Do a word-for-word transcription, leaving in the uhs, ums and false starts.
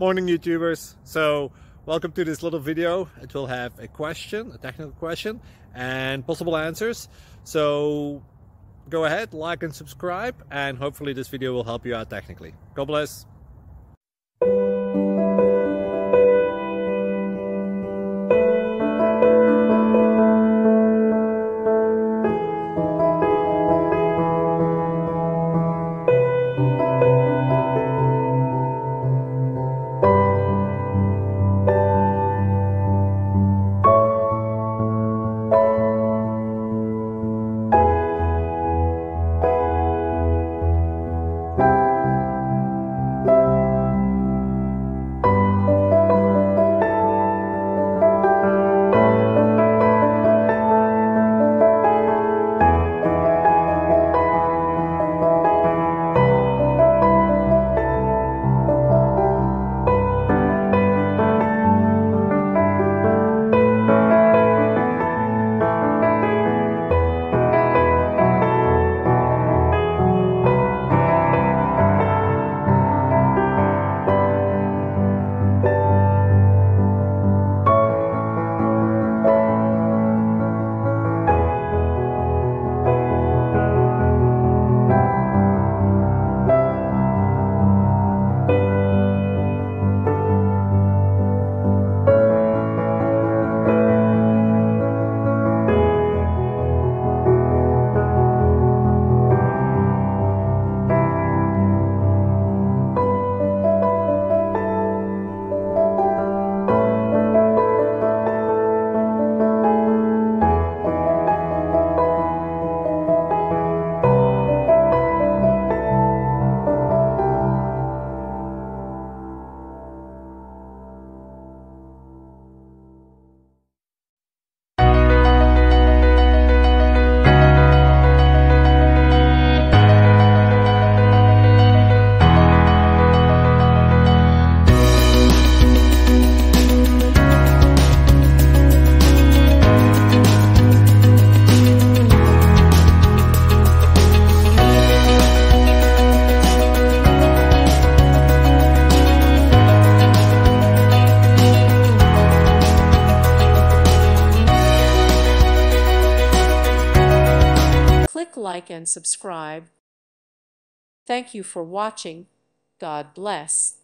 Morning YouTubers. So welcome to this little video. It will have a question, a technical question, and possible answers. So go ahead, like and subscribe, and hopefully this video will help you out technically. God bless. Click like and subscribe. Thank you for watching. God bless.